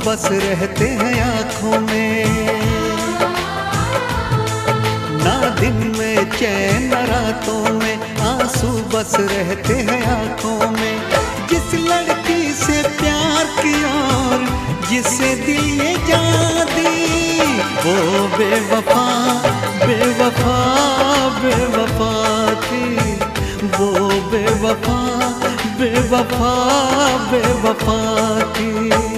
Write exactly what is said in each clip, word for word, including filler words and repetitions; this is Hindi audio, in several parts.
बस रहते हैं आँखों में, ना दिन में चैन न रातों में, आंसू बस रहते हैं आँखों में। जिस लड़की से प्यार किया और जिसे दिल ये जान दी, वो बेवफा बेवफा बेवफा थी, वो बेवफा बेवफा बेवफा थी।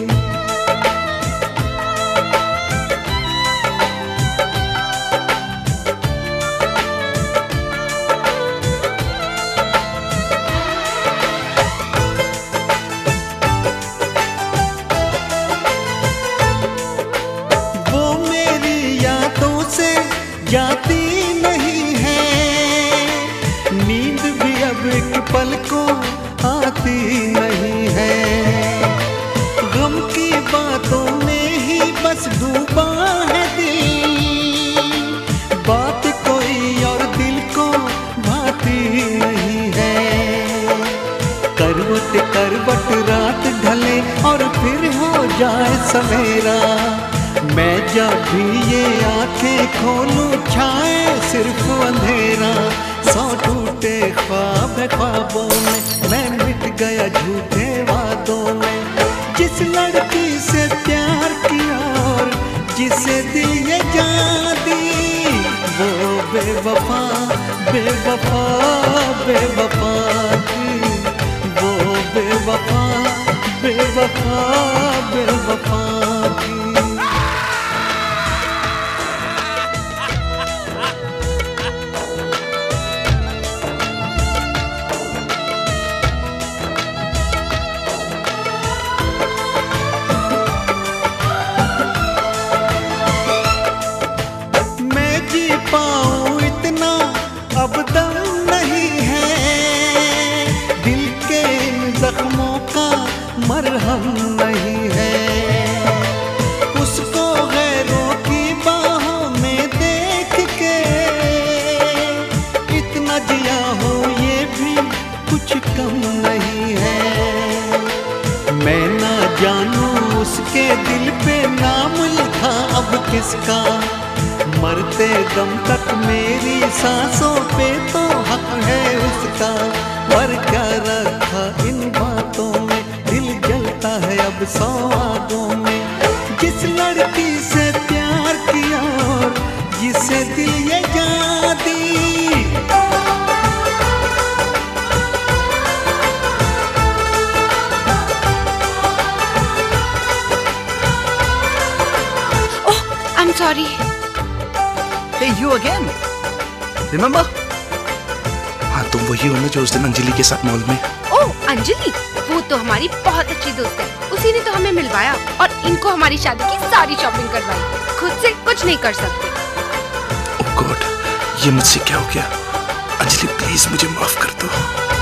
जाती नहीं है नींद भी अब एक पल को आती नहीं है, गम की बातों में ही बस डूबा है दिल, बात कोई और दिल को भाती नहीं है। करवट करवट रात ढले और फिर हो जाए सवेरा, मैं जब भी ये आंखें खोलूं छाए सिर्फ अंधेरा। सौ टूटे ख्वाब ख्वाबों में, मैं मिट गया झूठे वादों में। जिस लड़की से प्यार किया और जिसे दिल ये जान दी, वो बेवफा बेवफा बेवफा थी, वो बेवफा बेवफा बेवफा थी। पाऊं इतना अब दम नहीं है, दिल के इन जख्मों का मरहम नहीं है। उसको गैरों की बाहों में देख के इतना जिया हो ये भी कुछ कम नहीं है। मैं ना जानूं उसके दिल पे नाम लिखा अब किसका, मरते दम तक मेरी सांसों पे तो हक है उसका। पर क्या रखा इन बातों में, दिल जलता है अब सौ आगों में। जिस लड़की से प्यार किया और जिसे दिल ये जान दी, oh I am sorry. Hey, you again? Remember? हाँ, तुम वही हो ना जो उस दिन अंजलि के साथ मॉल में। ओह, अंजलि, वो तो हमारी बहुत अच्छी दोस्त है। उसी ने तो हमें मिलवाया और इनको हमारी शादी की सारी शॉपिंग करवाई। खुद से कुछ नहीं कर सकते। ओह गॉड, ये मुझसे क्या हो गया? अंजलि प्लीज मुझे माफ कर दो।